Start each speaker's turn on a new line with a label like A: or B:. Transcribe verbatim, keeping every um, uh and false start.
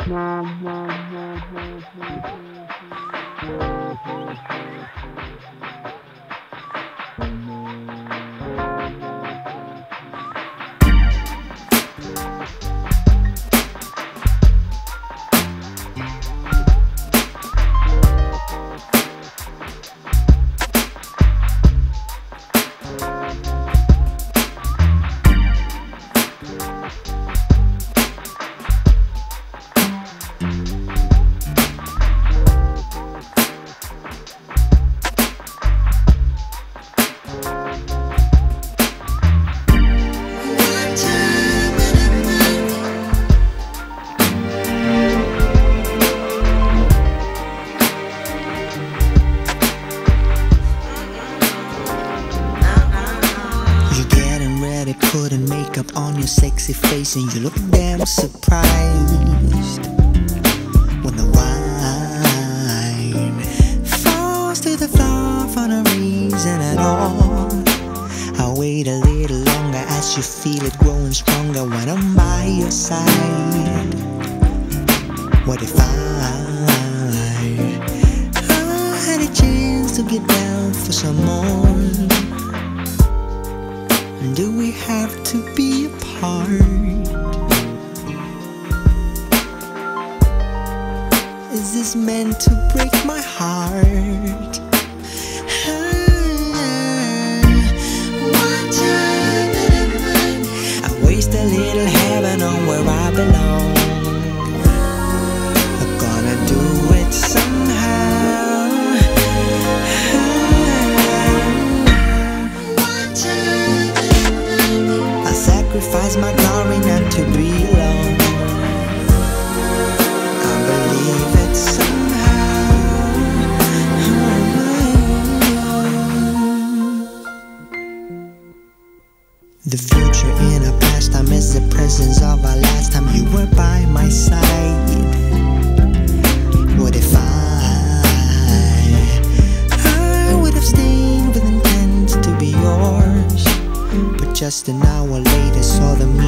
A: Putting makeup on your sexy face and you look damn surprised when the wine falls to the floor for no reason at all. I'll wait a little longer as you feel it growing stronger when I'm by your side. What if I, I had a chance to get down for some more? Do we have to be apart? Is this meant to break my heart? I waste a little heaven on where I belong. I'm gonna do it somehow. Sacrifice my glory not to be alone. I believe it somehow. The future in our past time is the presence of our last time you were by my side. What if I, I would have stayed with intent to be yours? But just an hour later saw the